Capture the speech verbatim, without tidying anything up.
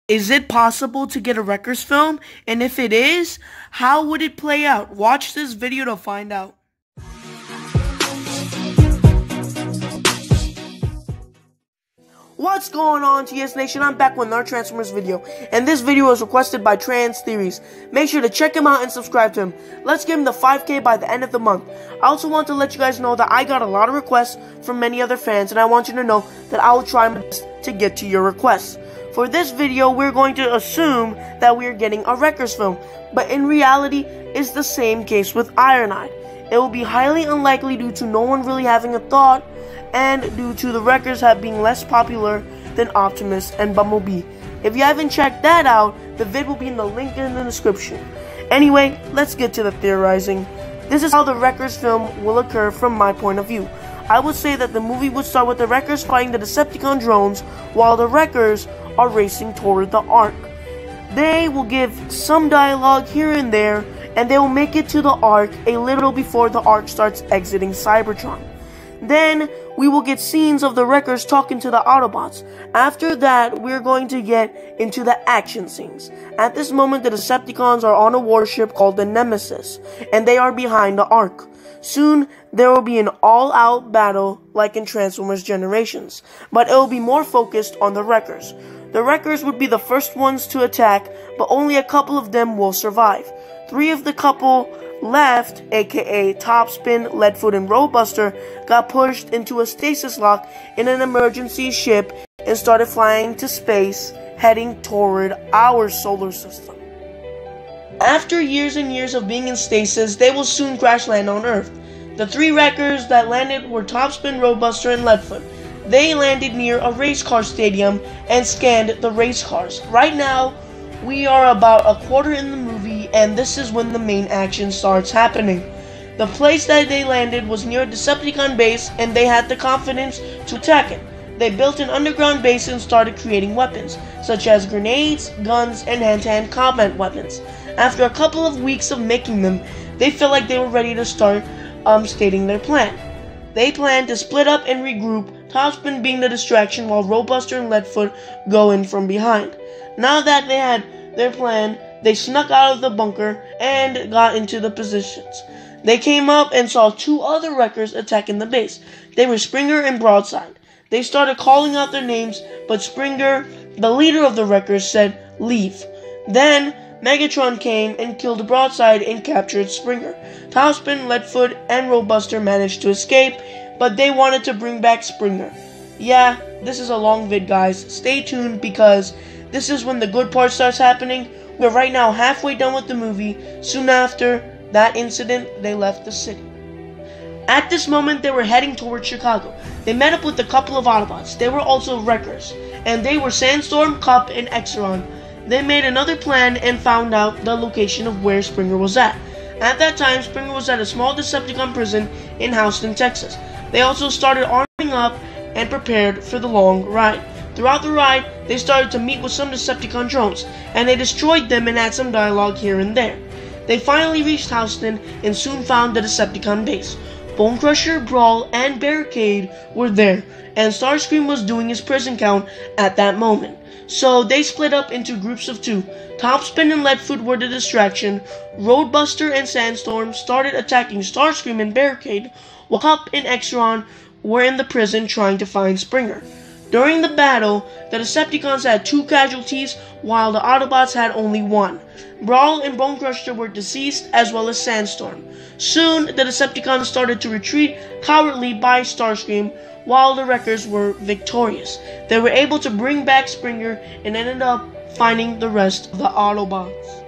Is it possible to get a Wreckers film? And if it is, how would it play out? Watch this video to find out. What's going on, T S Nation? I'm back with another Transformers video, and this video was requested by Trans Theories. Make sure to check him out and subscribe to him. Let's get him to five K by the end of the month. I also want to let you guys know that I got a lot of requests from many other fans, and I want you to know that I will try my best to get to your requests. For this video, we're going to assume that we're getting a Wreckers film, but in reality, it's the same case with Ironhide. It will be highly unlikely due to no one really having a thought, and due to the Wreckers have being less popular than Optimus and Bumblebee. If you haven't checked that out, the vid will be in the link in the description. Anyway, let's get to the theorizing. This is how the Wreckers film will occur from my point of view. I would say that the movie would start with the Wreckers fighting the Decepticon drones while the Wreckers are racing toward the Ark. They will give some dialogue here and there, and they will make it to the Ark a little before the Ark starts exiting Cybertron. Then we will get scenes of the Wreckers talking to the Autobots. After that, we're going to get into the action scenes. At this moment, the Decepticons are on a warship called the Nemesis, and they are behind the Ark. Soon, there will be an all-out battle like in Transformers Generations, but it will be more focused on the Wreckers. The Wreckers would be the first ones to attack, but only a couple of them will survive. Three of the couple left, aka Topspin, Leadfoot, and Roadbuster, got pushed into a stasis lock in an emergency ship and started flying to space, heading toward our solar system. After years and years of being in stasis, they will soon crash land on Earth. The three Wreckers that landed were Topspin, Roadbuster, and Leadfoot. They landed near a race car stadium and scanned the race cars. Right now, we are about a quarter in the movie, and this is when the main action starts happening. The place that they landed was near a Decepticon base, and they had the confidence to attack it. They built an underground base and started creating weapons, such as grenades, guns, and hand-to-hand combat weapons. After a couple of weeks of making them, they felt like they were ready to start um, stating their plan. They planned to split up and regroup, Topspin being the distraction while Roadbuster and Leadfoot go in from behind. Now that they had their plan, they snuck out of the bunker and got into the positions. They came up and saw two other Wreckers attacking the base. They were Springer and Broadside. They started calling out their names, but Springer, the leader of the Wreckers, said, "Leave." Then Megatron came and killed Broadside and captured Springer. Topspin, Leadfoot, and Roadbuster managed to escape, but they wanted to bring back Springer. Yeah, this is a long vid, guys. Stay tuned because this is when the good part starts happening. We're right now halfway done with the movie. Soon after that incident, they left the city. At this moment, they were heading towards Chicago. They met up with a couple of Autobots. They were also Wreckers, and they were Sandstorm, Kup, and Exeron. They made another plan and found out the location of where Springer was at. At that time, Springer was at a small Decepticon prison in Houston, Texas. They also started arming up and prepared for the long ride. Throughout the ride, they started to meet with some Decepticon drones, and they destroyed them and had some dialogue here and there. They finally reached Houston and soon found the Decepticon base. Bonecrusher, Brawl, and Barricade were there, and Starscream was doing his prison count at that moment. So they split up into groups of two. Topspin and Leadfoot were the distraction. Roadbuster and Sandstorm started attacking Starscream and Barricade, while Kup and Exeron were in the prison trying to find Springer. During the battle, the Decepticons had two casualties, while the Autobots had only one. Brawl and Bonecrusher were deceased, as well as Sandstorm. Soon, the Decepticons started to retreat cowardly by Starscream, while the Wreckers were victorious. They were able to bring back Springer and ended up finding the rest of the Autobots.